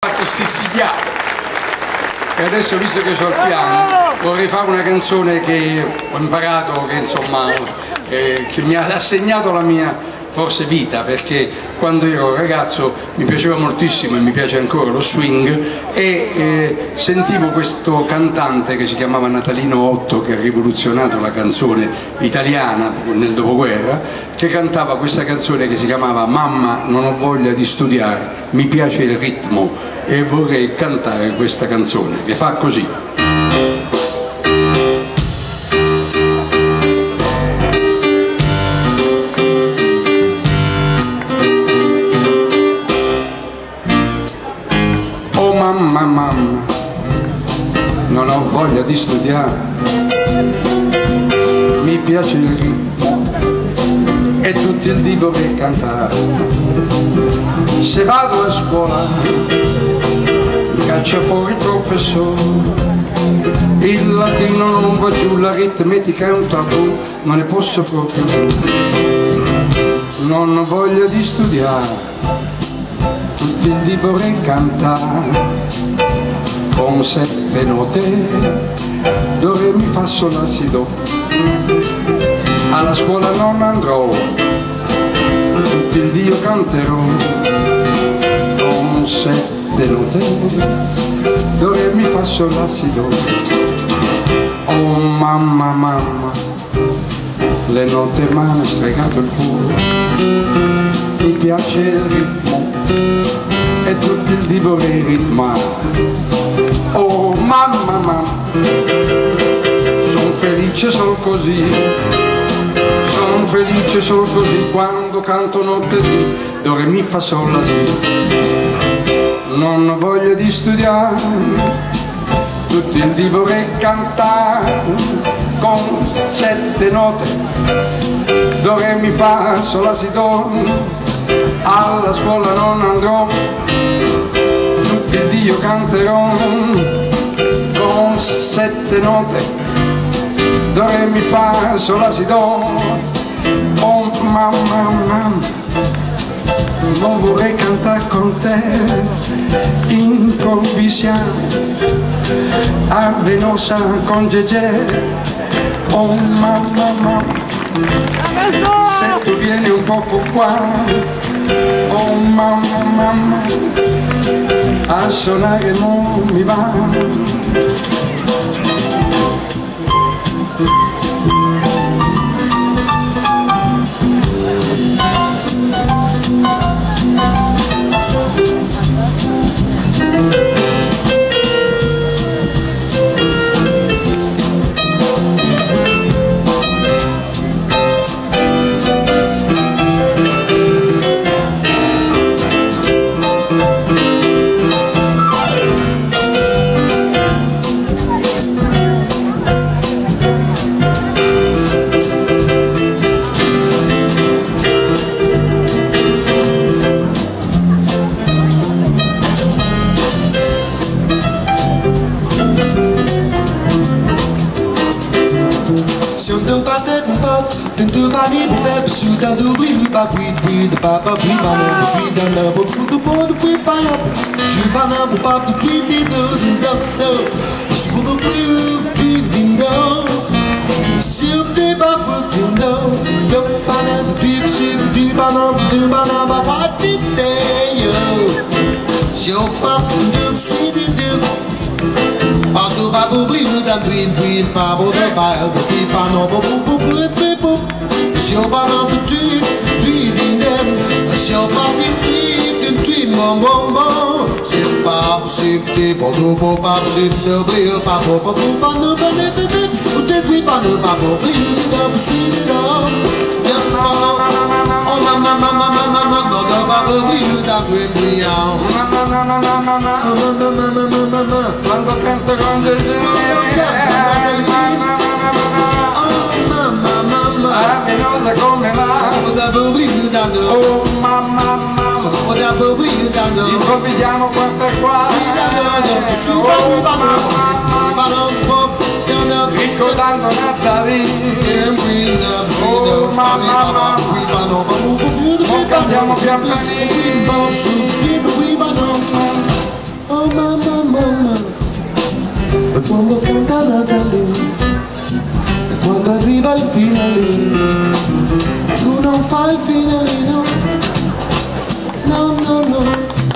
fatto stizichiato. E adesso, visto che sono al piano, vorrei fare una canzone che ho imparato, che insomma che mi ha assegnato la mia forse vita, perché quando ero ragazzo mi piaceva moltissimo e mi piace ancora lo swing, e sentivo questo cantante che si chiamava Natalino Otto, che ha rivoluzionato la canzone italiana nel dopoguerra, che cantava questa canzone che si chiamava Mamma non ho voglia di studiare, mi piace il ritmo, e vorrei cantare questa canzone che fa così. Oh mamma, mamma, non ho voglia di studiare, mi piace il ritmo e tutto il dì vorrei cantare. Se vado a scuola mi caccia fuori il professore, il latino non va giù, l'aritmetica è un tabù, non ne posso proprio più. Non ho voglia di studiare, tutto il dì vorrei cantare con 7 note, do re mi fa sol la si do. Alla scuola non andrò, tutto il dì io canterò con 7 note, do re mi fa sol la si do. Oh mamma, mamma, le note m'hanno stregato il cuore, mi piace il ritmo e tutto il dì vorrei ritmare. Oh mamma, mamma, son felice solo così, son felice solo così, quando canto notte e dì, do re mi fa sol la si. Non ho voglia di studiare, tutto il dì vorrei cantare con 7 note, do re mi fa sol la si do. Alla scuola non andrò, tutto il dì io canterò con 7 note, do re mi fa sol la si do. Oh mamma, mamma, non vorrei cantare con te, improvvisiamo avvenosa con Gegè. Oh mamma, mamma, se tu vieni un poco qua, oh mamma, mamma, a suonare non mi va. Quando canto con Gesù, avvenosa come va. Oh mamma, mamma, improvvisiamo quanto è qua. Oh mamma, ricordando Natale. Oh mamma, mamma, cantiamo pian pianino. mamma, mamma, e quando canta Natale, e quando arriva il finale, tu non fai il finalino, no, no, no,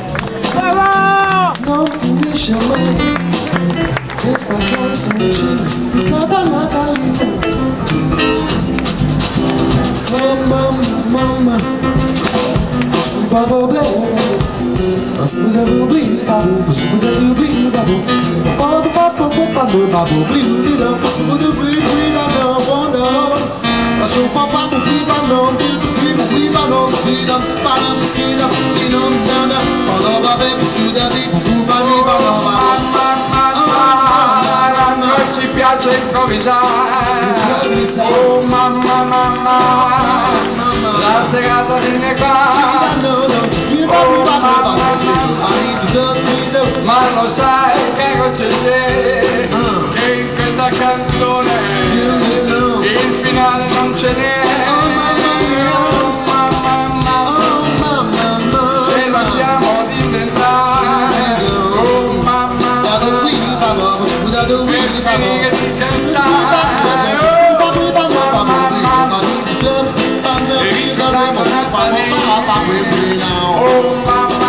non finisce mai questa canzoncina di cada Natalino. Oh mamma, mamma, bubble ci piace improvvisare. Oh mamma, mamma, la serata viene qua. Ma lo sai, caro Gigi, che in questa canzone il finale non ce n'è. Oh mamma, ce l'abbiamo ad inventare. Oh mamma, per finire di cantare. Oh mamma, e ricordiamo Natalino. Oh mamma,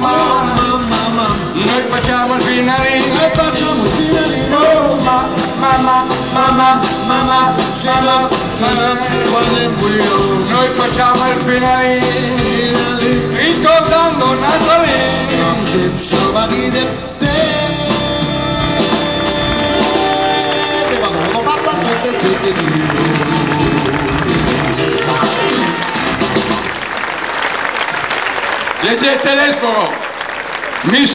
noi facciamo il finalino. Oh mamma, noi facciamo il finalino, ricordando Natalino. Gigi Telesforo.